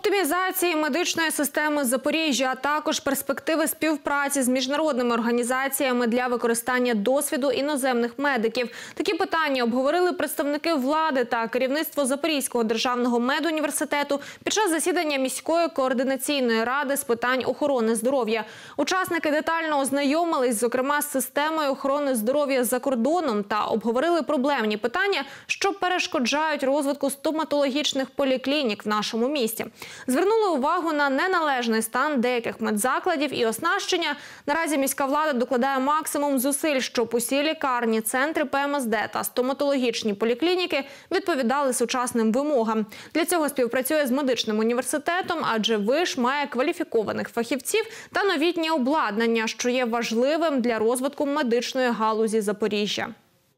Оптимізації медичної системи Запоріжжя, а також перспективи співпраці з міжнародними організаціями для використання досвіду іноземних медиків. Такі питання обговорили представники влади та керівництво Запорізького державного медуніверситету під час засідання міської координаційної ради з питань охорони здоров'я. Учасники детально ознайомились, зокрема, з системою охорони здоров'я за кордоном та обговорили проблемні питання, що перешкоджають розвитку стоматологічних поліклінік в нашому місті. Звернули увагу на неналежний стан деяких медзакладів і оснащення. Наразі міська влада докладає максимум зусиль, щоб усі лікарні, центри ПМСД та стоматологічні поліклініки відповідали сучасним вимогам. Для цього співпрацює з медичним університетом, адже виш має кваліфікованих фахівців та новітнє обладнання, що є важливим для розвитку медичної галузі Запоріжжя.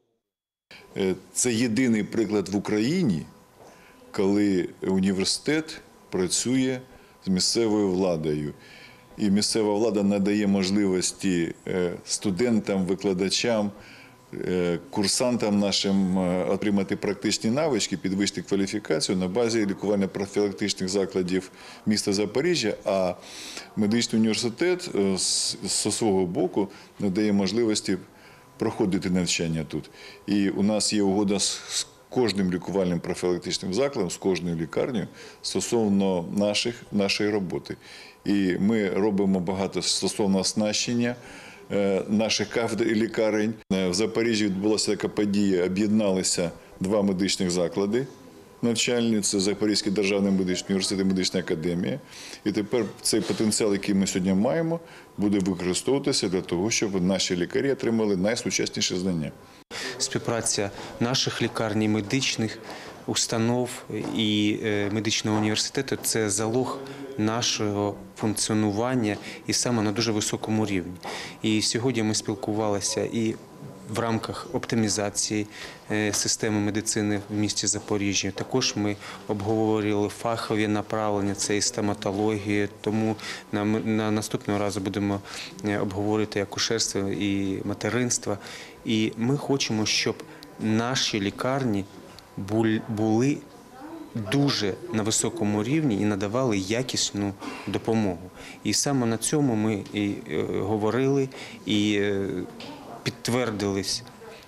Це єдиний приклад в Україні, коли університет працює з місцевою владою. І місцева влада надає можливості студентам, викладачам, курсантам нашим отримати практичні навички, підвищити кваліфікацію на базі лікувально-профілактичних закладів міста Запоріжжя, а медичний університет зі свого боку надає можливості проходити навчання тут. І у нас є угода з кожним лікувальним профілактичним закладом, з кожною лікарнею стосовно нашої роботи. І ми робимо багато стосовно оснащення наших кафедр і лікарень. В Запоріжжі відбулася така подія, об'єдналися два медичних заклади навчальні, це Запорізький державний медичний університет і медична академія. І тепер цей потенціал, який ми сьогодні маємо, буде використовуватися для того, щоб наші лікарі отримали найсучасніші знання. Співпраця наших лікарень, медичних установ і медичного університету – це залог нашого функціонування і саме на дуже високому рівні. І сьогодні ми спілкувалися і в рамках оптимізації системи медицини в місті Запоріжжя. Також ми обговорювали фахові направлення, це і стоматологія, тому на наступного разу будемо обговорити акушерство і материнство. І ми хочемо, щоб наші лікарні були дуже на високому рівні і надавали якісну допомогу. І саме на цьому ми і говорили, і підтвердились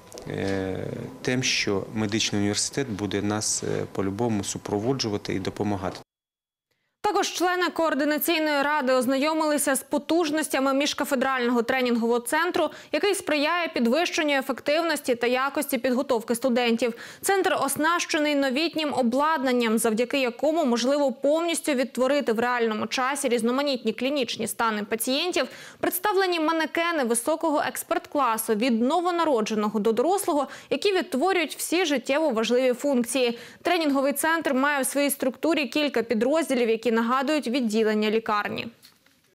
тим, що медичний університет буде нас по-любому супроводжувати і допомагати. Також члени координаційної ради ознайомилися з потужностями міжкафедрального тренінгового центру, який сприяє підвищенню ефективності та якості підготовки студентів. Центр оснащений новітнім обладнанням, завдяки якому можливо повністю відтворити в реальному часі різноманітні клінічні стани пацієнтів. Представлені манекени високого експерт-класу від новонародженого до дорослого, які відтворюють всі життєво важливі функції. Тренінговий центр має в своїй структурі кілька підрозділів, які нагадують відділення лікарні.